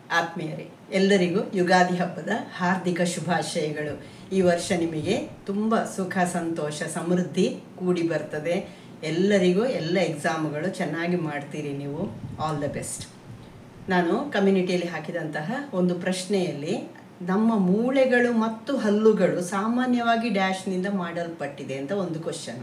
ಆತ್ಮೀಯರೇ, ಎಲ್ಲರಿಗೂ ಯುಗಾದಿ ಹಬ್ಬದ ಹಾರ್ದಿಕ ಶುಭಾಶಯಗಳು. ಈ ವರ್ಷ ನಿಮಗೆ ತುಂಬ ಸುಖ, ಸಂತೋಷ, ಸಮೃದ್ಧಿ ಕೂಡಿ ಬರ್ತದೆ. ಎಲ್ಲರಿಗೂ ಎಲ್ಲ ಎಕ್ಸಾಮ್ಗಳು ಚೆನ್ನಾಗಿ ಮಾಡ್ತೀರಿ ನೀವು. All the best. ನಾನು ಕಮ್ಯುನಿಟಿಯಲ್ಲಿ ಹಾಕಿದಂತಹ ಒಂದು ಪ್ರಶ್ನೆಯಲ್ಲಿ ನಮ್ಮ ಮೂಳೆಗಳು ಮತ್ತು ಹಲ್ಲುಗಳು ಸಾಮಾನ್ಯವಾಗಿ ಡ್ಯಾಶ್ನಿಂದ ಮಾಡಲ್ಪಟ್ಟಿದೆ ಅಂತ ಒಂದು ಕ್ವಶನ್.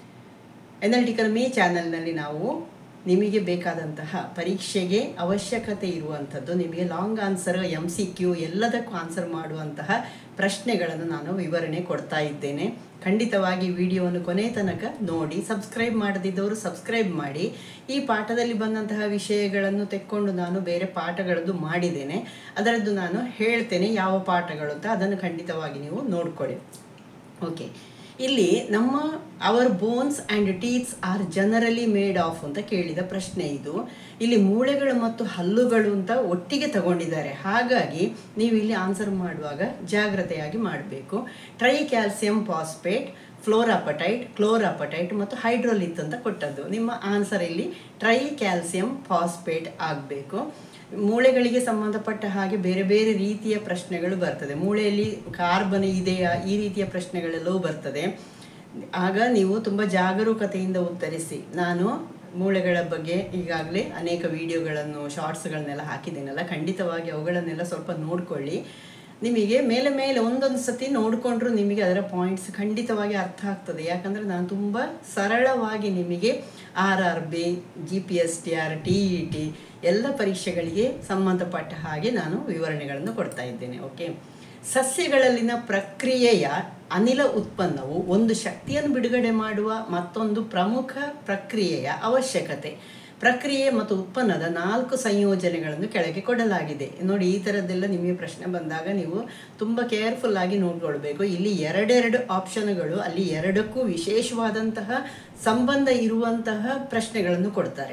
ಎನಲಿಟಿಕಲ್ ಮೀ ಚಾನಲ್ನಲ್ಲಿ ನಾವು ನಿಮಗೆ ಬೇಕಾದಂತಹ ಪರೀಕ್ಷೆಗೆ ಅವಶ್ಯಕತೆ ಇರುವಂಥದ್ದು, ನಿಮಗೆ ಲಾಂಗ್ ಆನ್ಸರ್, MCQ ಎಲ್ಲದಕ್ಕೂ ಆನ್ಸರ್ ಮಾಡುವಂತಹ ಪ್ರಶ್ನೆಗಳನ್ನು ನಾನು ವಿವರಣೆ ಕೊಡ್ತಾ ಇದ್ದೇನೆ. ಖಂಡಿತವಾಗಿ ವಿಡಿಯೋವನ್ನು ಕೊನೆ ತನಕ ನೋಡಿ. ಸಬ್ಸ್ಕ್ರೈಬ್ ಮಾಡದಿದ್ದವರು ಸಬ್ಸ್ಕ್ರೈಬ್ ಮಾಡಿ. ಈ ಪಾಠದಲ್ಲಿ ಬಂದಂತಹ ವಿಷಯಗಳನ್ನು ತೆಕ್ಕೊಂಡು ನಾನು ಬೇರೆ ಪಾಠಗಳದ್ದು ಮಾಡಿದ್ದೇನೆ. ಅದರದ್ದು ನಾನು ಹೇಳ್ತೇನೆ ಯಾವ ಪಾಠಗಳು ಅಂತ, ಅದನ್ನು ಖಂಡಿತವಾಗಿ ನೀವು ನೋಡ್ಕೊಳ್ಳಿ. ಓಕೆ, ಇಲ್ಲಿ our bones and teeths are generally made of ಅಂತ ಕೇಳಿದ ಪ್ರಶ್ನೆ ಇದು. ಇಲ್ಲಿ ಮೂಳೆಗಳು ಮತ್ತು ಹಲ್ಲುಗಳು ಅಂತ ಒಟ್ಟಿಗೆ ತಗೊಂಡಿದ್ದಾರೆ. ಹಾಗಾಗಿ ನೀವು ಇಲ್ಲಿ ಆನ್ಸರ್ ಮಾಡುವಾಗ ಜಾಗ್ರತೆಯಾಗಿ ಮಾಡಬೇಕು. Tri calcium phosphate, fluorapatite, chlorapatite ಮತ್ತು ಹೈಡ್ರೋಲಿತ್ ಅಂತ ಕೊಟ್ಟದ್ದು. ನಿಮ್ಮ ಆನ್ಸರ್ ಇಲ್ಲಿ ಟ್ರೈ ಕ್ಯಾಲ್ಸಿಯಂ ಫಾಸ್ಫೇಟ್ ಆಗಬೇಕು. ಮೂಳೆಗಳಿಗೆ ಸಂಬಂಧಪಟ್ಟ ಹಾಗೆ ಬೇರೆ ಬೇರೆ ರೀತಿಯ ಪ್ರಶ್ನೆಗಳು ಬರ್ತದೆ. ಮೂಳೆಯಲ್ಲಿ ಕಾರ್ಬನ್ ಇದೆಯಾ, ಈ ರೀತಿಯ ಪ್ರಶ್ನೆಗಳೆಲ್ಲವೂ ಬರ್ತದೆ. ಆಗ ನೀವು ತುಂಬ ಜಾಗರೂಕತೆಯಿಂದ ಉತ್ತರಿಸಿ. ನಾನು ಮೂಳೆಗಳ ಬಗ್ಗೆ ಈಗಾಗಲೇ ಅನೇಕ ವಿಡಿಯೋಗಳನ್ನು, ಶಾರ್ಟ್ಸ್ಗಳನ್ನೆಲ್ಲ ಹಾಕಿದ್ದೇನಲ್ಲ, ಖಂಡಿತವಾಗಿ ಅವುಗಳನ್ನೆಲ್ಲ ಸ್ವಲ್ಪ ನೋಡ್ಕೊಳ್ಳಿ. ನಿಮಗೆ ಮೇಲೆ ಮೇಲೆ ಒಂದೊಂದು ಸತಿ ನೋಡಿಕೊಂಡ್ರೂ ನಿಮಗೆ ಅದರ ಪಾಯಿಂಟ್ಸ್ ಖಂಡಿತವಾಗಿ ಅರ್ಥ ಆಗ್ತದೆ. ಯಾಕಂದರೆ ನಾನು ತುಂಬ ಸರಳವಾಗಿ ನಿಮಗೆ RRB, GPSTR, TET ಎಲ್ಲ ಪರೀಕ್ಷೆಗಳಿಗೆ ಸಂಬಂಧಪಟ್ಟ ಹಾಗೆ ನಾನು ವಿವರಣೆಗಳನ್ನು ಕೊಡ್ತಾ ಇದ್ದೇನೆ. ಓಕೆ, ಸಸ್ಯಗಳಲ್ಲಿನ ಪ್ರಕ್ರಿಯೆಯ ಅನಿಲ ಉತ್ಪನ್ನವು ಒಂದು ಶಕ್ತಿಯನ್ನು ಬಿಡುಗಡೆ ಮಾಡುವ ಮತ್ತೊಂದು ಪ್ರಮುಖ ಪ್ರಕ್ರಿಯೆಯ ಅವಶ್ಯಕತೆ. ಪ್ರಕ್ರಿಯೆ ಮತ್ತು ಉತ್ಪನ್ನದ 4 ಸಂಯೋಜನೆಗಳನ್ನು ಕೆಳಗೆ ಕೊಡಲಾಗಿದೆ. ನೋಡಿ, ಈ ಥರದ್ದೆಲ್ಲ ನಿಮಗೆ ಪ್ರಶ್ನೆ ಬಂದಾಗ ನೀವು ತುಂಬ ಕೇರ್ಫುಲ್ ಆಗಿ ನೋಡ್ಕೊಳ್ಬೇಕು. ಇಲ್ಲಿ ಎರಡೆರಡು ಆಪ್ಷನ್ಗಳು, ಅಲ್ಲಿ ಎರಡಕ್ಕೂ ವಿಶೇಷವಾದಂತಹ ಸಂಬಂಧ ಇರುವಂತಹ ಪ್ರಶ್ನೆಗಳನ್ನು ಕೊಡ್ತಾರೆ.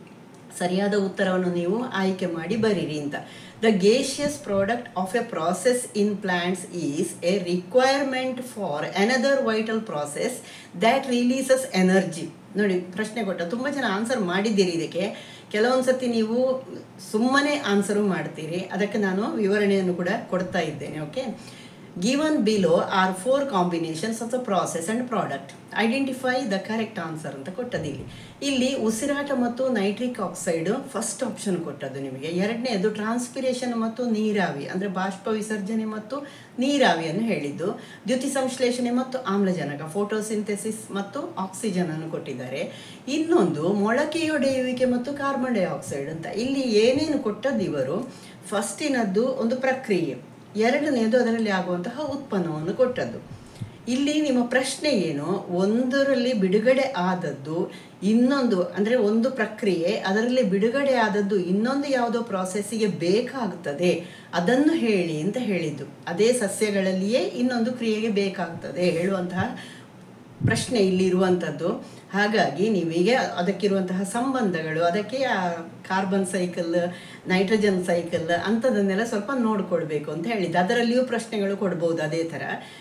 ಸರಿಯಾದ ಉತ್ತರವನ್ನು ನೀವು ಆಯ್ಕೆ ಮಾಡಿ ಬರೀರಿ ಅಂತ. The gaseous product of a process in plants is a requirement for another vital process that releases energy. ನೋಡಿ, ಪ್ರಶ್ನೆ ಕೊಟ್ಟ ತುಂಬ ಜನ ಆನ್ಸರ್ ಮಾಡಿದ್ದೀರಿ. ಇದಕ್ಕೆ ಕೆಲವೊಂದು ಸತಿ ನೀವು ಸುಮ್ಮನೆ ಆನ್ಸರು ಮಾಡ್ತೀರಿ. ಅದಕ್ಕೆ ನಾನು ವಿವರಣೆಯನ್ನು ಕೂಡ ಕೊಡ್ತಾ ಇದ್ದೇನೆ. Okay, given below are 4 combinations of the process and product. Identify the correct answer ಅಂತ ಕೊಟ್ಟದಿಲ್ಲಿ. ಇಲ್ಲಿ ಉಸಿರಾಟ ಮತ್ತು ನೈಟ್ರಿಕ್ ಆಕ್ಸೈಡ್ ಫಸ್ಟ್ ಆಪ್ಷನ್ ಕೊಟ್ಟದ್ದು ನಿಮಗೆ. ಎರಡನೇದು ಟ್ರಾನ್ಸ್ಪಿರೇಷನ್ ಮತ್ತು ನೀರಾವಿ, ಅಂದರೆ ಬಾಷ್ಪ ವಿಸರ್ಜನೆ ಮತ್ತು ನೀರಾವಿಯನ್ನು ಹೇಳಿದ್ದು. ದ್ಯುತಿ ಸಂಶ್ಲೇಷಣೆ ಮತ್ತು ಆಮ್ಲಜನಕ, ಫೋಟೋಸಿಂಥೆಸಿಸ್ ಮತ್ತು ಆಕ್ಸಿಜನ್ ಅನ್ನು ಕೊಟ್ಟಿದ್ದಾರೆ. ಇನ್ನೊಂದು ಮೊಳಕೆಯೊಡೆಯುವಿಕೆ ಮತ್ತು ಕಾರ್ಬನ್ ಡೈಆಕ್ಸೈಡ್ ಅಂತ. ಇಲ್ಲಿ ಏನೇನು ಕೊಟ್ಟದ್ದು ಇವರು, ಫಸ್ಟಿನದ್ದು ಒಂದು ಪ್ರಕ್ರಿಯೆ, ಎರಡನೇದು ಅದರಲ್ಲಿ ಆಗುವಂತಹ ಉತ್ಪನ್ನವನ್ನು ಕೊಟ್ಟದ್ದು. ಇಲ್ಲಿ ನಿಮ್ಮ ಪ್ರಶ್ನೆ ಏನು, ಒಂದರಲ್ಲಿ ಬಿಡುಗಡೆ ಆದದ್ದು ಇನ್ನೊಂದು, ಅಂದರೆ ಒಂದು ಪ್ರಕ್ರಿಯೆ ಅದರಲ್ಲಿ ಬಿಡುಗಡೆ ಆದದ್ದು ಇನ್ನೊಂದು ಯಾವುದೋ ಪ್ರಾಸೆಸ್ಸಿಗೆ ಬೇಕಾಗ್ತದೆ, ಅದನ್ನು ಹೇಳಿ ಅಂತ ಹೇಳಿದ್ದು. ಅದೇ ಸಸ್ಯಗಳಲ್ಲಿಯೇ ಇನ್ನೊಂದು ಕ್ರಿಯೆಗೆ ಬೇಕಾಗ್ತದೆ ಹೇಳುವಂತಹ ಪ್ರಶ್ನೆ ಇಲ್ಲಿ ಇರುವಂಥದ್ದು. ಹಾಗಾಗಿ ನೀವೀಗ ಅದಕ್ಕಿರುವಂತಹ ಸಂಬಂಧಗಳು, ಅದಕ್ಕೆ ಕಾರ್ಬನ್ ಸೈಕಲ್, ನೈಟ್ರೋಜನ್ ಸೈಕಲ್ ಅಂಥದನ್ನೆಲ್ಲ ಸ್ವಲ್ಪ ನೋಡ್ಕೊಳ್ಬೇಕು ಅಂತ ಹೇಳಿದ್ದು. ಅದರಲ್ಲಿಯೂ ಪ್ರಶ್ನೆಗಳು ಕೊಡ್ಬೋದು. ಅದೇ ಥರ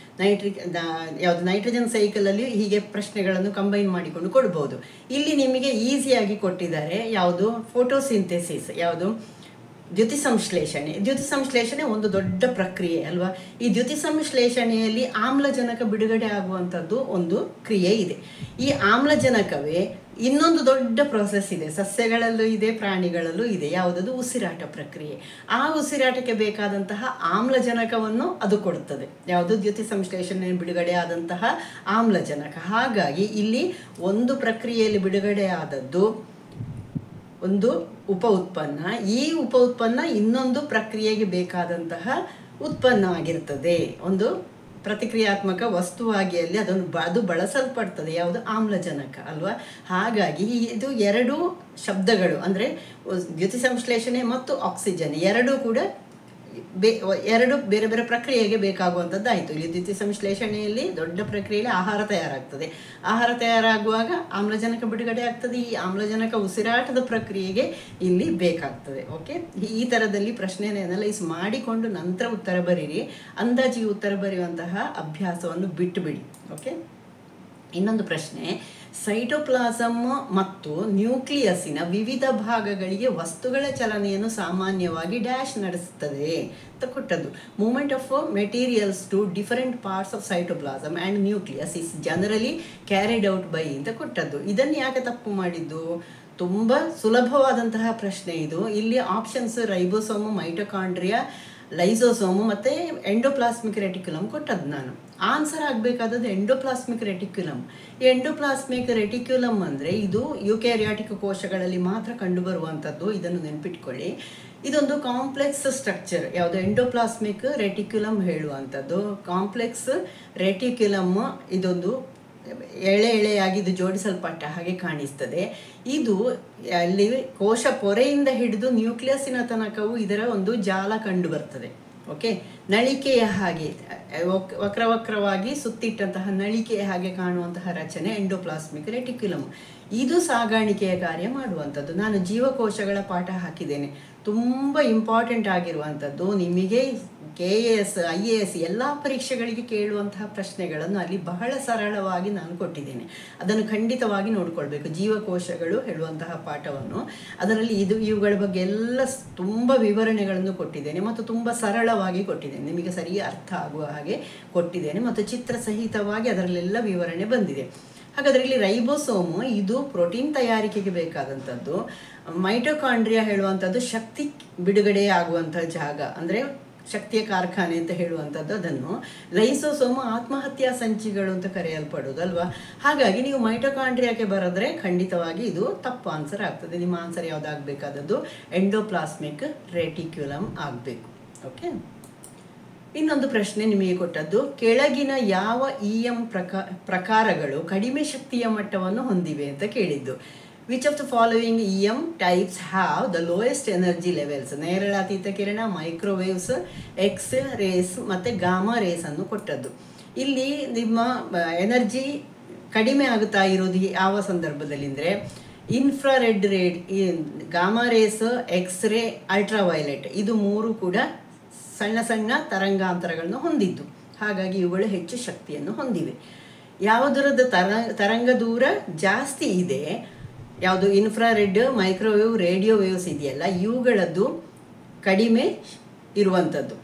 ನೈಟ್ರೋಜನ್ ಸೈಕಲಲ್ಲಿ ಹೀಗೆ ಪ್ರಶ್ನೆಗಳನ್ನು ಕಂಬೈನ್ ಮಾಡಿಕೊಂಡು ಕೊಡ್ಬೋದು. ಇಲ್ಲಿ ನಿಮಗೆ ಈಸಿಯಾಗಿ ಕೊಟ್ಟಿದ್ದಾರೆ ಯಾವುದು, ಫೋಟೋಸಿಂಥೆಸಿಸ್, ಯಾವುದು ದ್ಯುತಿ ಸಂಶ್ಲೇಷಣೆ. ದ್ಯುತಿ ಸಂಶ್ಲೇಷಣೆ ಒಂದು ದೊಡ್ಡ ಪ್ರಕ್ರಿಯೆ ಅಲ್ವಾ. ಈ ದ್ಯುತಿ ಸಂಶ್ಲೇಷಣೆಯಲ್ಲಿ ಆಮ್ಲಜನಕ ಬಿಡುಗಡೆ ಆಗುವಂಥದ್ದು ಒಂದು ಕ್ರಿಯೆ ಇದೆ. ಈ ಆಮ್ಲಜನಕವೇ ಇನ್ನೊಂದು ದೊಡ್ಡ ಪ್ರೊಸೆಸ್ ಇದೆ, ಸಸ್ಯಗಳಲ್ಲೂ ಇದೆ, ಪ್ರಾಣಿಗಳಲ್ಲೂ ಇದೆ. ಯಾವುದದು, ಉಸಿರಾಟ ಪ್ರಕ್ರಿಯೆ. ಆ ಉಸಿರಾಟಕ್ಕೆ ಬೇಕಾದಂತಹ ಆಮ್ಲಜನಕವನ್ನು ಅದು ಕೊಡುತ್ತದೆ. ಯಾವುದು, ದ್ಯುತಿ ಸಂಶ್ಲೇಷಣೆ ಬಿಡುಗಡೆ ಆದಂತಹ ಆಮ್ಲಜನಕ. ಹಾಗಾಗಿ ಇಲ್ಲಿ ಒಂದು ಪ್ರಕ್ರಿಯೆಯಲ್ಲಿ ಬಿಡುಗಡೆ ಆದದ್ದು ಒಂದು ಉಪ ಉತ್ಪನ್ನ, ಈ ಉಪ ಉತ್ಪನ್ನ ಇನ್ನೊಂದು ಪ್ರಕ್ರಿಯೆಗೆ ಬೇಕಾದಂತಹ ಉತ್ಪನ್ನ ಆಗಿರ್ತದೆ. ಒಂದು ಪ್ರತಿಕ್ರಿಯಾತ್ಮಕ ವಸ್ತುವಾಗಿ ಅಲ್ಲಿ ಅದು ಬಳಸಲ್ಪಡ್ತದೆ. ಯಾವುದು, ಆಮ್ಲಜನಕ ಅಲ್ವಾ. ಹಾಗಾಗಿ ಇದು ಎರಡು ಶಬ್ದಗಳು, ಅಂದರೆ ದ್ಯುತಿ ಸಂಶ್ಲೇಷಣೆ ಮತ್ತು ಆಕ್ಸಿಜನ್ ಎರಡೂ ಕೂಡ ಎರಡು ಬೇರೆ ಬೇರೆ ಪ್ರಕ್ರಿಯೆಗೆ ಬೇಕಾಗುವಂಥದ್ದಾಯಿತು. ಇಲ್ಲಿ ದ್ಯುತಿ ಸಂಶ್ಲೇಷಣೆಯಲ್ಲಿ ದೊಡ್ಡ ಪ್ರಕ್ರಿಯೆಯಲ್ಲಿ ಆಹಾರ ತಯಾರಾಗ್ತದೆ. ಆಹಾರ ತಯಾರಾಗುವಾಗ ಆಮ್ಲಜನಕ ಬಿಡುಗಡೆ ಆಗ್ತದೆ. ಈ ಆಮ್ಲಜನಕ ಉಸಿರಾಟದ ಪ್ರಕ್ರಿಯೆಗೆ ಇಲ್ಲಿ ಬೇಕಾಗ್ತದೆ. ಓಕೆ, ಈ ಥರದಲ್ಲಿ ಪ್ರಶ್ನೆಯನ್ನು ಅನಲೈಸ್ ಮಾಡಿಕೊಂಡು ನಂತರ ಉತ್ತರ ಬರೀರಿ. ಅಂದಾಜಿಗೆ ಉತ್ತರ ಬರೆಯುವಂತಹ ಅಭ್ಯಾಸವನ್ನು ಬಿಟ್ಟುಬಿಡಿ. ಓಕೆ, ಇನ್ನೊಂದು ಪ್ರಶ್ನೆ, ಸೈಟೋಪ್ಲಾಸಮ್ ಮತ್ತು ನ್ಯೂಕ್ಲಿಯಸ್ಸಿನ ವಿವಿಧ ಭಾಗಗಳಿಗೆ ವಸ್ತುಗಳ ಚಲನೆಯನ್ನು ಸಾಮಾನ್ಯವಾಗಿ ಡ್ಯಾಶ್ ನಡೆಸುತ್ತದೆ ಅಂತ ಕೊಟ್ಟದ್ದು. Movement of materials to different parts of cytoplasm and nucleus is generally carried out by ಅಂತ ಕೊಟ್ಟದ್ದು. ಇದನ್ನು ಯಾಕೆ ತಪ್ಪು ಮಾಡಿದ್ದು? ತುಂಬ ಸುಲಭವಾದಂತಹ ಪ್ರಶ್ನೆ ಇದು. ಇಲ್ಲಿ ಆಪ್ಷನ್ಸ್ ರೈಬೋಸೋಮು, ಮೈಟೊಕಾಂಡ್ರಿಯಾ, ಲೈಸೋಸೋಮು ಮತ್ತು ಎಂಡೋಪ್ಲಾಸ್ಮಿಕ್ ರೆಟಿಕ್ಯುಲಮ್ ಕೊಟ್ಟದ್ದು. ನಾನು ಆನ್ಸರ್ ಆಗಬೇಕಾದದ್ದು ಎಂಡೋಪ್ಲಾಸ್ಮಿಕ್ ರೆಟಿಕ್ಯುಲಮ್. ಈ ಎಂಡೋಪ್ಲಾಸ್ಮಿಕ್ ರೆಟಿಕ್ಯುಲಮ್ ಅಂದರೆ ಇದು ಯೂಕ್ಯಾರಿಯಾಟಿಕ್ ಕೋಶಗಳಲ್ಲಿ ಮಾತ್ರ ಕಂಡುಬರುವಂಥದ್ದು. ಇದನ್ನು ನೆನಪಿಟ್ಕೊಳ್ಳಿ. ಇದೊಂದು ಕಾಂಪ್ಲೆಕ್ಸ್ ಸ್ಟ್ರಕ್ಚರ್. ಯಾವುದು? ಎಂಡೋಪ್ಲಾಸ್ಮಿಕ್ ರೆಟಿಕ್ಯುಲಮ್ ಹೇಳುವಂಥದ್ದು. ಕಾಂಪ್ಲೆಕ್ಸ್ ರೆಟಿಕ್ಯುಲಮ್ ಇದೊಂದು ಎಳೆಯಾಗಿ ಇದು ಜೋಡಿಸಲ್ಪಟ್ಟ ಹಾಗೆ ಕಾಣಿಸ್ತದೆ. ಇದು ಅಲ್ಲಿ ಕೋಶ ಪೊರೆಯಿಂದ ಹಿಡಿದು ನ್ಯೂಕ್ಲಿಯಸ್ಸಿನ ತನಕವೂ ಇದರ ಒಂದು ಜಾಲ ಕಂಡು ಬರ್ತದೆ. ಓಕೆ, ನಳಿಕೆಯ ಹಾಗೆ ವಕ್ರವಾಗಿ ಸುತ್ತಿಟ್ಟಂತಹ ನಳಿಕೆಯ ಹಾಗೆ ಕಾಣುವಂತಹ ರಚನೆ ಎಂಡೋಪ್ಲಾಸ್ಮಿಕ್ ರೆಟಿಕ್ಯುಲಮ್. ಇದು ಸಾಗಾಣಿಕೆಯ ಕಾರ್ಯ ಮಾಡುವಂಥದ್ದು. ನಾನು ಜೀವಕೋಶಗಳ ಪಾಠ ಹಾಕಿದ್ದೇನೆ, ತುಂಬ ಇಂಪಾರ್ಟೆಂಟ್ ಆಗಿರುವಂಥದ್ದು. ನಿಮಗೆ KAS IAS ಎಲ್ಲ ಪರೀಕ್ಷೆಗಳಿಗೆ ಕೇಳುವಂತಹ ಪ್ರಶ್ನೆಗಳನ್ನು ಅಲ್ಲಿ ಬಹಳ ಸರಳವಾಗಿ ನಾನು ಕೊಟ್ಟಿದ್ದೇನೆ. ಅದನ್ನು ಖಂಡಿತವಾಗಿ ನೋಡಿಕೊಳ್ಬೇಕು. ಜೀವಕೋಶಗಳು ಹೇಳುವಂತಹ ಪಾಠವನ್ನು ಅದರಲ್ಲಿ ಇವುಗಳ ಬಗ್ಗೆ ಎಲ್ಲ ತುಂಬ ವಿವರಣೆಗಳನ್ನು ಕೊಟ್ಟಿದ್ದೇನೆ ಮತ್ತು ತುಂಬ ಸರಳವಾಗಿ ಕೊಟ್ಟಿದ್ದೇನೆ. ನಿಮಗೆ ಸರಿ ಅರ್ಥ ಆಗುವ ಹಾಗೆ ಕೊಟ್ಟಿದ್ದೇನೆ ಮತ್ತು ಚಿತ್ರ ಸಹಿತವಾಗಿ ಅದರಲ್ಲೆಲ್ಲ ವಿವರಣೆ ಬಂದಿದೆ. ಹಾಗಾದರೆ ಇಲ್ಲಿ ರೈಬೋಸೋಮು ಇದು ಪ್ರೋಟೀನ್ ತಯಾರಿಕೆಗೆ ಬೇಕಾದಂಥದ್ದು. ಮೈಟೊಕಾಂಡ್ರಿಯಾ ಹೇಳುವಂಥದ್ದು ಶಕ್ತಿ ಬಿಡುಗಡೆ ಆಗುವಂಥ ಜಾಗ, ಅಂದರೆ ಶಕ್ತಿಯ ಕಾರ್ಖಾನೆ ಅಂತ ಹೇಳುವಂಥದ್ದು. ಅದನ್ನು ಲೈಸೋಸೋಮು ಆತ್ಮಹತ್ಯಾ ಸಂಚಿಗಳು ಅಂತ ಕರೆಯಲ್ಪಡುವುದಲ್ವಾ. ಹಾಗಾಗಿ ನೀವು ಮೈಟೊಕಾಂಡ್ರಿಯಾಕ್ಕೆ ಬರೆದ್ರೆ ಖಂಡಿತವಾಗಿ ಇದು ತಪ್ಪು ಆನ್ಸರ್ ಆಗ್ತದೆ. ನಿಮ್ಮ ಆನ್ಸರ್ ಯಾವುದಾಗಬೇಕಾದದ್ದು ಎಂಡೋಪ್ಲಾಸ್ಮಿಕ್ ರೆಟಿಕ್ಯುಲಮ್ ಆಗಬೇಕು. ಓಕೆ, ಇನ್ನೊಂದು ಪ್ರಶ್ನೆ ನಿಮಗೆ ಕೊಟ್ಟದ್ದು, ಕೆಳಗಿನ ಯಾವ EM ಪ್ರಕಾರಗಳು ಕಡಿಮೆ ಶಕ್ತಿಯ ಮಟ್ಟವನ್ನು ಹೊಂದಿವೆ ಅಂತ ಕೇಳಿದ್ದು. Which of the following EM types have the lowest energy levels? ನೇರಳಾತೀತ ಕಿರಣ, ಮೈಕ್ರೋವೇವ್ಸ್, ಎಕ್ಸ್ ರೇಸ್ ಮತ್ತು ಗಾಮಾ ರೇಸ್ ಅನ್ನು ಕೊಟ್ಟದ್ದು. ಇಲ್ಲಿ ನಿಮ್ಮ ಎನರ್ಜಿ ಕಡಿಮೆ ಆಗುತ್ತಾ ಇರೋದು ಯಾವ ಸಂದರ್ಭದಲ್ಲಿ ಅಂದರೆ infrared rays, gamma rays, X ray, ultraviolet, ಇದು ಮೂರು ಕೂಡ ಸಣ್ಣ ಸಣ್ಣ ತರಂಗಾಂತರಗಳನ್ನು ಹೊಂದಿದ್ದು. ಹಾಗಾಗಿ ಇವುಗಳು ಹೆಚ್ಚು ಶಕ್ತಿಯನ್ನು ಹೊಂದಿವೆ. ಯಾವುದರದ್ದು ತರಂಗ ದೂರ ಜಾಸ್ತಿ ಇದೆ, ಯಾವುದು ಇನ್ಫ್ರಾರೆಡ್, ಮೈಕ್ರೋವೇವ್, ರೇಡಿಯೋ ವೇವ್ಸ್ ಇದೆಯಲ್ಲ, ಇವುಗಳದ್ದು ಕಡಿಮೆ ಇರುವಂಥದ್ದು.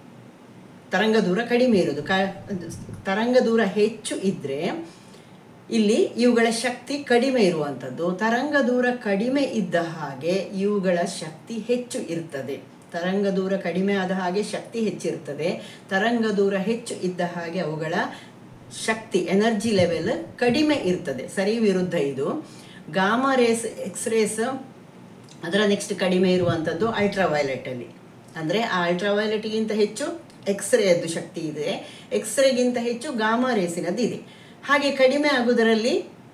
ತರಂಗ ದೂರ ಕಡಿಮೆ ಇರೋದು. ತರಂಗ ದೂರ ಹೆಚ್ಚು ಇದ್ದರೆ ಇಲ್ಲಿ ಇವುಗಳ ಶಕ್ತಿ ಕಡಿಮೆ ಇರುವಂಥದ್ದು. ತರಂಗ ದೂರ ಕಡಿಮೆ ಇದ್ದ ಹಾಗೆ ಇವುಗಳ ಶಕ್ತಿ ಹೆಚ್ಚು ಇರ್ತದೆ. ತರಂಗ ದೂರ ಕಡಿಮೆ ಆದ ಹಾಗೆ ಶಕ್ತಿ ಹೆಚ್ಚಿರ್ತದೆ. ತರಂಗ ದೂರ ಹೆಚ್ಚು ಇದ್ದ ಹಾಗೆ ಅವುಗಳ ಶಕ್ತಿ ಎನರ್ಜಿ ಲೆವೆಲ್ ಕಡಿಮೆ ಇರ್ತದೆ. ಸರಿ ವಿರುದ್ಧ ಇದು. ಗಾಮಾ ರೇಸ್, ಎಕ್ಸ್ರೇಸ್, ಅದರ ನೆಕ್ಸ್ಟ್ ಕಡಿಮೆ ಇರುವಂಥದ್ದು ಅಲ್ಟ್ರಾವೈಲೆಟಲ್ಲಿ. ಅಂದರೆ ಆ ಅಲ್ಟ್ರಾವೈಲೆಟ್ಗಿಂತ ಹೆಚ್ಚು ಎಕ್ಸ್ರೇಯದ್ದು ಶಕ್ತಿ ಇದೆ, ಎಕ್ಸ್ರೇಗಿಂತ ಹೆಚ್ಚು ಗಾಮಾ ರೇಸಿನದ್ದು ಇದೆ. ಹಾಗೆ ಕಡಿಮೆ ಆಗುವುದರಲ್ಲಿ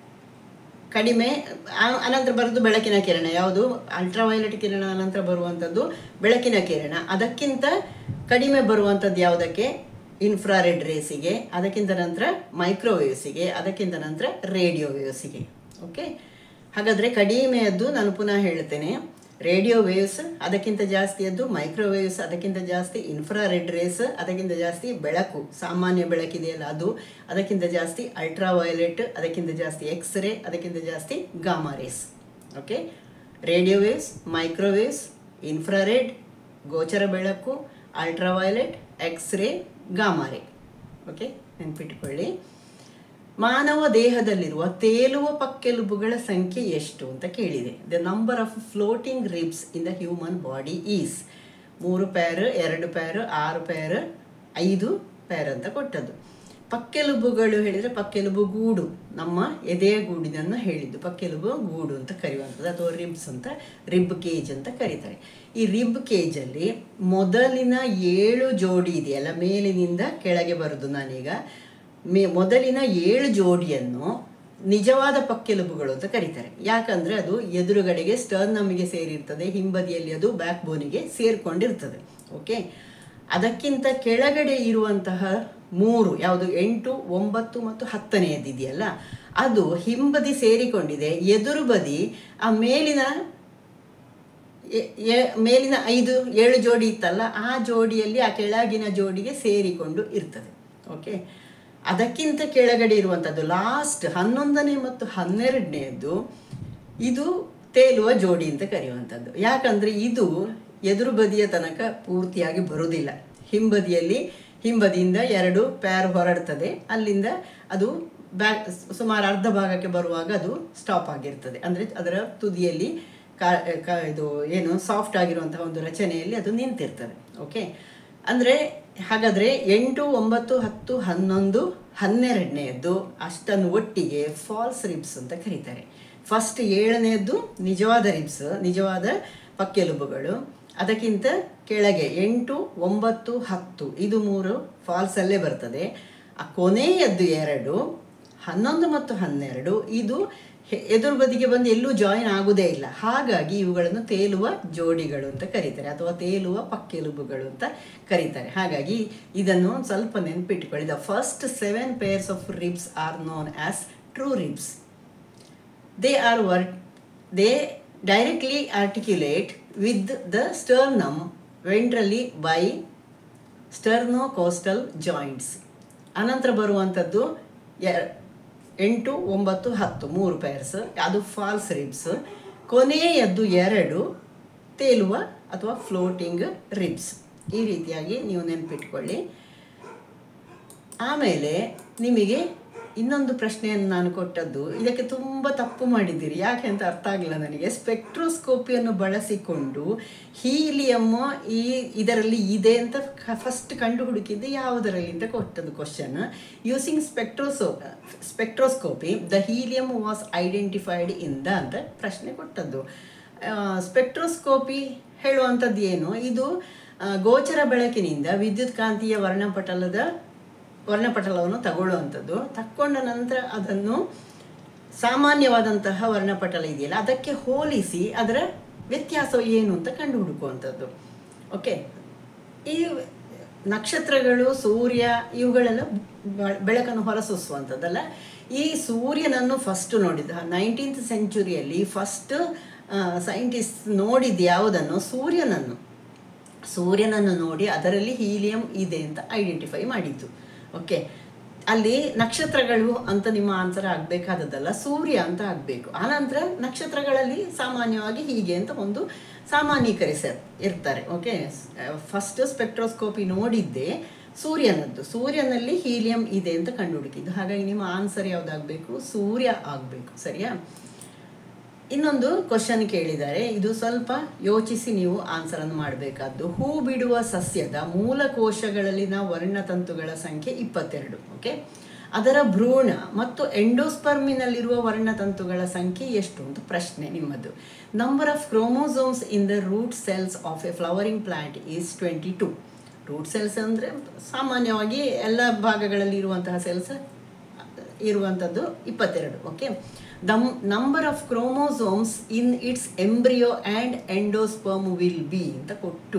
ಕಡಿಮೆ ಅನಂತರ ಬರೋದು ಬೆಳಕಿನ ಕಿರಣ. ಯಾವುದು? ಅಲ್ಟ್ರಾವೈಲೆಟ್ ಕಿರಣ ಅನಂತರ ಬರುವಂಥದ್ದು ಬೆಳಕಿನ ಕಿರಣ. ಅದಕ್ಕಿಂತ ಕಡಿಮೆ ಬರುವಂಥದ್ದು ಯಾವುದಕ್ಕೆ? ಇನ್ಫ್ರಾರೆಡ್ ರೇಸಿಗೆ, ಅದಕ್ಕಿಂತ ನಂತರ ಮೈಕ್ರೋವೇವ್ಸಿಗೆ, ಅದಕ್ಕಿಂತ ನಂತರ ರೇಡಿಯೋ ವೇವ್ಸಿಗೆ. ಓಕೆ, ಹಾಗಾದರೆ ಕಡಿಮೆಯದ್ದು ನಾನು ಪುನಃ ಹೇಳ್ತೇನೆ, ರೇಡಿಯೋ ವೇವ್ಸ್, ಅದಕ್ಕಿಂತ ಜಾಸ್ತಿಯದ್ದು ಮೈಕ್ರೋವೇವ್ಸ್, ಅದಕ್ಕಿಂತ ಜಾಸ್ತಿ ಇನ್ಫ್ರಾರೆಡ್ ರೇಸ್, ಅದಕ್ಕಿಂತ ಜಾಸ್ತಿ ಬೆಳಕು, ಸಾಮಾನ್ಯ ಬೆಳಕಿದೆಯಲ್ಲ ಅದು, ಅದಕ್ಕಿಂತ ಜಾಸ್ತಿ ಅಲ್ಟ್ರಾವೈಲೆಟ್, ಅದಕ್ಕಿಂತ ಜಾಸ್ತಿ ಎಕ್ಸ್ರೇ, ಅದಕ್ಕಿಂತ ಜಾಸ್ತಿ gamma rays. Okay, radio waves, microwaves, infrared, ಗೋಚರ ಬೆಳಕು, ultraviolet, X ray, gamma ray. Okay, ನೆನ್ಪಿಟ್ಕೊಳ್ಳಿ. ಮಾನವ ದೇಹದಲ್ಲಿರುವ ತೇಲುವ ಪಕ್ಕೆಲುಬುಗಳ ಸಂಖ್ಯೆ ಎಷ್ಟು ಅಂತ ಕೇಳಿದೆ. The number of floating ribs in the human body is 3 pair, 2 pair, 6 pair, 5 pair ಅಂತ ಕೊಟ್ಟದ್ದು. ಪಕ್ಕೆಲುಬುಗಳು ಹೇಳಿದರೆ ಪಕ್ಕೆಲುಬು ಗೂಡು, ನಮ್ಮ ಎದೆಯ ಗೂಡಿನನ್ನು ಹೇಳಿದ್ದು ಪಕ್ಕೆಲುಬು ಗೂಡು ಅಂತ ಕರೆಯುವಂಥದ್ದು, ಅಥವಾ ರಿಬ್ಸ್ ಅಂತ, ರಿಬ್ ಕೇಜ್ ಅಂತ ಕರೀತಾರೆ. ಈ ರಿಬ್ ಕೇಜಲ್ಲಿ ಮೊದಲಿನ 7 ಜೋಡಿ ಇದೆಯಲ್ಲ, ಮೇಲಿನಿಂದ ಕೆಳಗೆ ಬರೋದು, ನಾನೀಗ ಮೊದಲಿನ 7 ಜೋಡಿಯನ್ನು ನಿಜವಾದ ಪಕ್ಕೆಲುಬುಗಳು ಅಂತ ಕರೀತಾರೆ. ಯಾಕಂದರೆ ಅದು ಎದುರುಗಡೆಗೆ ಸ್ಟರ್ನಮ್ಮಿಗೆ ಸೇರಿರ್ತದೆ, ಹಿಂಬದಿಯಲ್ಲಿ ಅದು ಬ್ಯಾಕ್ ಬೋನಿಗೆ ಸೇರಿಕೊಂಡಿರ್ತದೆ. ಓಕೆ, ಅದಕ್ಕಿಂತ ಕೆಳಗಡೆ ಇರುವಂತಹ 3, ಯಾವುದು 8, 9 ಮತ್ತು 10ನೇದು ಇದೆಯಲ್ಲ, ಅದು ಹಿಂಬದಿ ಸೇರಿಕೊಂಡಿದೆ. ಎದುರು ಬದಿ ಆ ಮೇಲಿನ 7 ಜೋಡಿ ಇತ್ತಲ್ಲ, ಆ ಜೋಡಿಯಲ್ಲಿ ಆ ಕೆಳಗಿನ ಜೋಡಿಗೆ ಸೇರಿಕೊಂಡು ಇರ್ತದೆ. ಓಕೆ, ಅದಕ್ಕಿಂತ ಕೆಳಗಡೆ ಇರುವಂಥದ್ದು ಲಾಸ್ಟ್ 11ನೇ ಮತ್ತು 12ನೇದು ಇದು ತೇಲುವ ಜೋಡಿ ಅಂತ ಕರೆಯುವಂಥದ್ದು. ಯಾಕಂದರೆ ಇದು ಎದುರು ಬದಿಯ ತನಕ ಪೂರ್ತಿಯಾಗಿ ಬರುವುದಿಲ್ಲ. ಹಿಂಬದಿಯಿಂದ 2 ಪ್ಯಾರ್ ಹೊರಡ್ತದೆ, ಅಲ್ಲಿಂದ ಅದು ಸುಮಾರು ಅರ್ಧ ಭಾಗಕ್ಕೆ ಬರುವಾಗ ಅದು ಸ್ಟಾಪ್ ಆಗಿರ್ತದೆ. ಅಂದರೆ ಅದರ ತುದಿಯಲ್ಲಿ ಇದು ಏನು ಸಾಫ್ಟ್ ಆಗಿರುವಂತಹ ಒಂದು ರಚನೆಯಲ್ಲಿ ಅದು ನಿಂತಿರ್ತದೆ. ಓಕೆ, ಅಂದರೆ ಹಾಗಾದರೆ 8, 9, 10, 11, 12ನೇದ್ದು ಅಷ್ಟನ್ನು ಒಟ್ಟಿಗೆ ಫಾಲ್ಸ್ ರಿಬ್ಸ್ ಅಂತ ಕರೀತಾರೆ. ಫಸ್ಟ್ 7ನೇದ್ದು ನಿಜವಾದ ರಿಬ್ಸ್, ನಿಜವಾದ ಪಕ್ಕೆಲುಬುಗಳು. ಅದಕ್ಕಿಂತ ಕೆಳಗೆ 8, 9, 10 ಇದು 3 ಫಾಲ್ಸಲ್ಲೇ ಬರ್ತದೆ. ಆ ಕೊನೆಯದ್ದು 2, 11 ಮತ್ತು 12 ಇದು ಎದುರು ಬದಿಗೆ ಬಂದು ಎಲ್ಲೂ ಜಾಯಿನ್ ಆಗುವುದೇ ಇಲ್ಲ. ಹಾಗಾಗಿ ಇವುಗಳನ್ನು ತೇಲುವ ಜೋಡಿಗಳು ಅಂತ ಕರೀತಾರೆ, ಅಥವಾ ತೇಲುವ ಪಕ್ಕೆಲುಬುಗಳು ಅಂತ ಕರೀತಾರೆ. ಹಾಗಾಗಿ ಇದನ್ನು ಸ್ವಲ್ಪ ನೆನಪಿಟ್ಟುಕೊಳ್ಳಿ. The first 7 pairs of ribs are known as true ribs. They directly articulate with the sternum ventrally by sternocostal joints. ಅನಂತರ ಬರುವಂಥದ್ದು 8, 9, 10 3 ಪೇರ್ಸ್, ಅದು ಫಾಲ್ಸ್ ರಿಬ್ಸ್. ಕೊನೆಯದ್ದು 2 ತೇಲುವ ಅಥವಾ ಫ್ಲೋಟಿಂಗ್ ರಿಬ್ಸ್. ಈ ರೀತಿಯಾಗಿ ನೀವು ನೆನಪಿಟ್ಕೊಳ್ಳಿ. ಆಮೇಲೆ ನಿಮಗೆ ಇನ್ನೊಂದು ಪ್ರಶ್ನೆಯನ್ನು ನಾನು ಕೊಟ್ಟದ್ದು, ಇದಕ್ಕೆ ತುಂಬ ತಪ್ಪು ಮಾಡಿದ್ದೀರಿ. ಯಾಕೆ ಅಂತ ಅರ್ಥ ಆಗಿಲ್ಲ ನನಗೆ. ಸ್ಪೆಕ್ಟ್ರೋಸ್ಕೋಪಿಯನ್ನು ಬಳಸಿಕೊಂಡು ಹೀಲಿಯಮ್ ಇದರಲ್ಲಿ ಇದೆ ಅಂತ ಫಸ್ಟ್ ಕಂಡು ಹುಡುಕಿದ್ದು ಯಾವುದರಲ್ಲಿ ಅಂತ ಕೊಟ್ಟದ್ದು question. Using spectroscopy the helium was identified in the ಅಂತ ಪ್ರಶ್ನೆ ಕೊಟ್ಟದ್ದು. ಸ್ಪೆಕ್ಟ್ರೋಸ್ಕೋಪಿ ಹೇಳುವಂಥದ್ದು ಏನು? ಇದು ಗೋಚರ ಬೆಳಕಿನಿಂದ ವಿದ್ಯುತ್ ಕಾಂತೀಯ ವರ್ಣಪಟಲವನ್ನು ತಗೊಳ್ಳುವಂಥದ್ದು. ತಕ್ಕೊಂಡ ನಂತರ ಅದನ್ನು ಸಾಮಾನ್ಯವಾದಂತಹ ವರ್ಣಪಟಲ ಇದೆಯಲ್ಲ ಅದಕ್ಕೆ ಹೋಲಿಸಿ ಅದರ ವ್ಯತ್ಯಾಸ ಏನು ಅಂತ ಕಂಡು ಹುಡುಕುವಂಥದ್ದು. ಓಕೆ, ಈ ನಕ್ಷತ್ರಗಳು, ಸೂರ್ಯ ಇವುಗಳೆಲ್ಲ ಬೆಳಕನ್ನು ಹೊರಸೂಸುವಂಥದ್ದಲ್ಲ. ಈ ಸೂರ್ಯನನ್ನು ಫಸ್ಟ್ ನೋಡಿದ 19th ಸೆಂಚುರಿಯಲ್ಲಿ ಫಸ್ಟ್ ಸೈಂಟಿಸ್ಟ್ ನೋಡಿದ್ದು ಯಾವುದನ್ನು? ಸೂರ್ಯನನ್ನು ನೋಡಿ ಅದರಲ್ಲಿ ಹೀಲಿಯಂ ಇದೆ ಅಂತ ಐಡೆಂಟಿಫೈ ಮಾಡಿದ್ದು. ಓಕೆ, ಅಲ್ಲಿ ನಕ್ಷತ್ರಗಳು ಅಂತ ನಿಮ್ಮ ಆನ್ಸರ್ ಆಗಬೇಕಾದದ್ದಲ್ಲ, ಸೂರ್ಯ ಅಂತ ಆಗಬೇಕು. ಆನಂತರ ನಕ್ಷತ್ರಗಳಲ್ಲಿ ಸಾಮಾನ್ಯವಾಗಿ ಹೀಗೆ ಅಂತ ಒಂದು ಇರ್ತಾರೆ. ಓಕೆ, ಫಸ್ಟ್ ಸ್ಪೆಕ್ಟ್ರೋಸ್ಕೋಪಿ ನೋಡಿದ್ದೆ ಸೂರ್ಯನಲ್ಲಿ ಹೀಲಿಯಂ ಇದೆ ಅಂತ ಕಂಡುಹುಡುಕಿದ್ದು. ಹಾಗಾಗಿ ನಿಮ್ಮ ಆನ್ಸರ್ ಯಾವುದಾಗಬೇಕು? ಸೂರ್ಯ ಆಗಬೇಕು. ಸರಿಯಾ? ಇನ್ನೊಂದು ಕ್ವಶನ್ ಕೇಳಿದ್ದಾರೆ, ಇದು ಸ್ವಲ್ಪ ಯೋಚಿಸಿ ನೀವು ಆನ್ಸರನ್ನು ಮಾಡಬೇಕಾದ್ದು. ಹೂ ಬಿಡುವ ಸಸ್ಯದ ಮೂಲಕೋಶಗಳಲ್ಲಿನ ವರ್ಣತಂತುಗಳ ಸಂಖ್ಯೆ 22. ಓಕೆ, ಅದರ ಭ್ರೂಣ ಮತ್ತು ಎಂಡೋಸ್ಪರ್ಮಿನಲ್ಲಿರುವ ವರ್ಣತಂತುಗಳ ಸಂಖ್ಯೆ ಎಷ್ಟು ಅಂತ ಪ್ರಶ್ನೆ ನಿಮ್ಮದು. Number of chromosomes in the root cells of a flowering plant is 22. Root cells ಅಂದರೆ ಸಾಮಾನ್ಯವಾಗಿ ಎಲ್ಲ ಭಾಗಗಳಲ್ಲಿ ಇರುವಂತಹ ಸೆಲ್ಸ್ ಇರುವಂಥದ್ದು 22. Okay, the number of chromosomes in its embryo and endosperm will be ಅಂತ ಕೊಟ್ಟು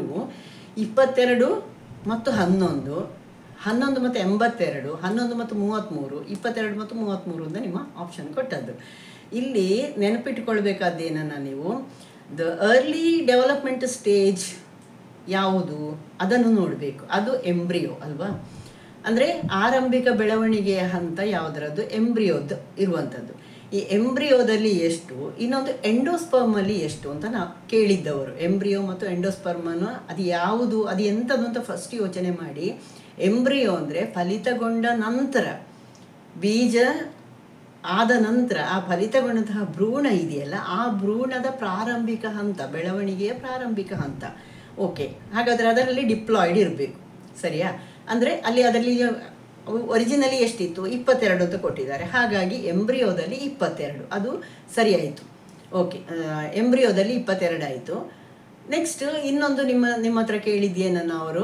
22 ಮತ್ತು 11, 11 ಮತ್ತು 82, 11 ಮತ್ತು 33, 22 ಮತ್ತು 33 ಅಂತ ನಿಮ್ಮ ಆಪ್ಷನ್ ಕೊಟ್ಟದ್ದು. ಇಲ್ಲಿ ನೆನಪಿಟ್ಟುಕೊಳ್ಬೇಕಾದ್ದೇನನ್ನು ನೀವು, ದ ಅರ್ಲಿ ಡೆವಲಪ್ಮೆಂಟ್ ಸ್ಟೇಜ್ ಯಾವುದು ಅದನ್ನು ನೋಡಬೇಕು. ಅದು ಎಂಬ್ರಿಯೋ ಅಲ್ವಾ? ಅಂದರೆ ಆರಂಭಿಕ ಬೆಳವಣಿಗೆಯ ಹಂತ ಯಾವುದರದ್ದು? ಎಂಬ್ರಿಯೋದು ಇರುವಂಥದ್ದು. ಈ ಎಂಬ್ರಿಯೋದಲ್ಲಿ ಎಷ್ಟು, ಇನ್ನೊಂದು ಎಂಡೋಸ್ಪರ್ಮಲ್ಲಿ ಎಷ್ಟು ಅಂತ ನಾವು ಕೇಳಿದ್ದವರು. ಎಂಬ್ರಿಯೋ ಮತ್ತು ಎಂಡೋಸ್ಪರ್ಮನ್ನು ಅದು ಯಾವುದು, ಅದು ಎಂಥದ್ದು ಅಂತ ಫಸ್ಟ್ ಯೋಚನೆ ಮಾಡಿ. ಎಂಬ್ರಿಯೋ ಅಂದರೆ ಫಲಿತಗೊಂಡ ನಂತರ, ಬೀಜ ಆದ ನಂತರ ಆ ಫಲಿತಗೊಂಡಂತಹ ಭ್ರೂಣ ಇದೆಯಲ್ಲ, ಆ ಭ್ರೂಣದ ಪ್ರಾರಂಭಿಕ ಹಂತ, ಬೆಳವಣಿಗೆಯ ಪ್ರಾರಂಭಿಕ ಹಂತ. ಓಕೆ, ಹಾಗಾದರೆ ಅದರಲ್ಲಿ ಡಿಪ್ಲಾಯ್ಡ್ ಇರಬೇಕು. ಸರಿಯಾ? ಅಂದರೆ ಅದರಲ್ಲಿ ಒರಿಜಿನಲಿ ಎಷ್ಟಿತ್ತು? 22 ಅಂತ ಕೊಟ್ಟಿದ್ದಾರೆ. ಹಾಗಾಗಿ ಎಂಬ್ರಿಯೋದಲ್ಲಿ 22, ಅದು ಸರಿಯಾಯಿತು. ಓಕೆ, ಎಂಬ್ರಿಯೋದಲ್ಲಿ 22 ಆಯಿತು. ನೆಕ್ಸ್ಟ್ ಇನ್ನೊಂದು ನಿಮ್ಮ ಹತ್ರ ಕೇಳಿದ್ದೇನನ್ನು ಅವರು,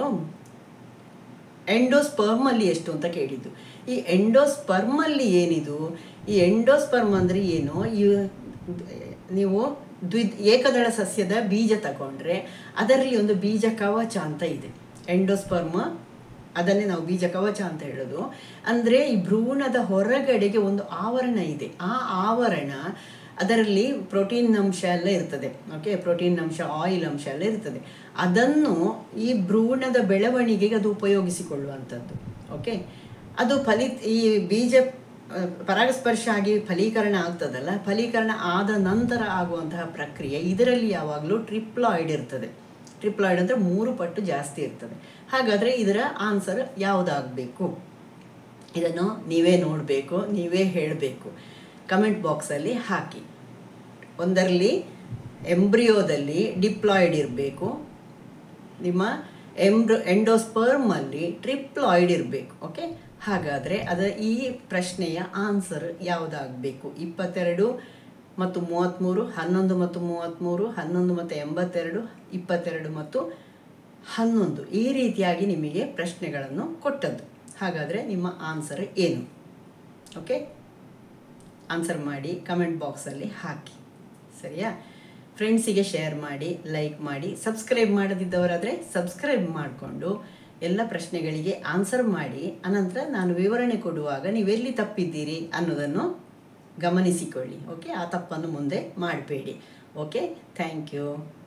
ಎಂಡೋಸ್ಪರ್ಮಲ್ಲಿ ಎಷ್ಟು ಅಂತ ಕೇಳಿದ್ದು. ಈ ಎಂಡೋಸ್ಪರ್ಮಲ್ಲಿ ಏನಿದು? ಈ ಎಂಡೋಸ್ಪರ್ಮ್ ಅಂದರೆ ಏನು? ನೀವು ಏಕದಳ ಸಸ್ಯದ ಬೀಜ ತಗೊಂಡ್ರೆ ಅದರಲ್ಲಿ ಒಂದು ಬೀಜ ಕವಚ ಅಂತ ಇದೆ. ಎಂಡೋಸ್ಪರ್ಮ, ಅದನ್ನೇ ನಾವು ಬೀಜ ಕವಚ ಅಂತ ಹೇಳೋದು. ಅಂದರೆ ಈ ಭ್ರೂಣದ ಹೊರಗಡೆಗೆ ಒಂದು ಆವರಣ ಇದೆ. ಆ ಆವರಣ, ಅದರಲ್ಲಿ ಪ್ರೋಟೀನ್ ಅಂಶ ಎಲ್ಲ ಇರ್ತದೆ. ಓಕೆ, ಪ್ರೋಟೀನ್ ಅಂಶ, ಆಯಿಲ್ ಅಂಶ ಎಲ್ಲ ಇರ್ತದೆ. ಅದನ್ನು ಈ ಭ್ರೂಣದ ಬೆಳವಣಿಗೆಗೆ ಅದು ಉಪಯೋಗಿಸಿಕೊಳ್ಳುವಂಥದ್ದು. ಓಕೆ, ಅದು ಈ ಬೀಜ ಪರಾಗಸ್ಪರ್ಶ ಆಗಿ ಫಲೀಕರಣ ಆಗ್ತದಲ್ಲ, ಫಲೀಕರಣ ಆದ ನಂತರ ಆಗುವಂತಹ ಪ್ರಕ್ರಿಯೆ ಇದರಲ್ಲಿ ಯಾವಾಗಲೂ ಟ್ರಿಪ್ಲಾಯ್ಡ್ ಇರ್ತದೆ. ಟ್ರಿಪ್ಲಾಯ್ಡ್ ಅಂದರೆ 3 ಪಟ್ಟು ಜಾಸ್ತಿ ಇರ್ತದೆ. ಹಾಗಾದರೆ ಇದರ ಆನ್ಸರ್ ಯಾವುದಾಗಬೇಕು? ಇದನ್ನು ನೀವೇ ನೋಡಬೇಕು, ನೀವೇ ಹೇಳಬೇಕು. ಕಮೆಂಟ್ ಬಾಕ್ಸಲ್ಲಿ ಹಾಕಿ. ಒಂದರಲ್ಲಿ ಎಂಬ್ರಿಯೋದಲ್ಲಿ ಡಿಪ್ಲಾಯ್ಡ್ ಇರಬೇಕು, ನಿಮ್ಮ ಎಂಡೋಸ್ಪರ್ಮಲ್ಲಿ ಟ್ರಿಪ್ಲಾಯ್ಡ್ ಇರಬೇಕು. ಓಕೆ, ಹಾಗಾದರೆ ಈ ಪ್ರಶ್ನೆಯ ಆನ್ಸರ್ ಯಾವುದಾಗಬೇಕು? 22 ಮತ್ತು 33, 11 ಮತ್ತು 33, 11 ಮತ್ತು 82, 22 ಮತ್ತು 11 ಈ ರೀತಿಯಾಗಿ ನಿಮಗೆ ಪ್ರಶ್ನೆಗಳನ್ನು ಕೊಟ್ಟದ್ದು. ಹಾಗಾದರೆ ನಿಮ್ಮ ಆನ್ಸರ್ ಏನು? ಓಕೆ, ಆನ್ಸರ್ ಮಾಡಿ ಕಮೆಂಟ್ ಬಾಕ್ಸಲ್ಲಿ ಹಾಕಿ. ಸರಿಯಾ? ಫ್ರೆಂಡ್ಸಿಗೆ ಶೇರ್ ಮಾಡಿ, ಲೈಕ್ ಮಾಡಿ. ಸಬ್ಸ್ಕ್ರೈಬ್ ಮಾಡದಿದ್ದವರಾದರೆ ಸಬ್ಸ್ಕ್ರೈಬ್ ಮಾಡಿಕೊಂಡು ಎಲ್ಲ ಪ್ರಶ್ನೆಗಳಿಗೆ ಆನ್ಸರ್ ಮಾಡಿ. ಅನಂತರ ನಾನು ವಿವರಣೆ ಕೊಡುವಾಗ ನೀವೆಲ್ಲಿ ತಪ್ಪಿದ್ದೀರಿ ಅನ್ನೋದನ್ನು ಗಮನಿಸಿಕೊಳ್ಳಿ. ಓಕೆ, ಆ ತಪ್ಪನ್ನು ಮುಂದೆ ಮಾಡಬೇಡಿ. Okay, thank you.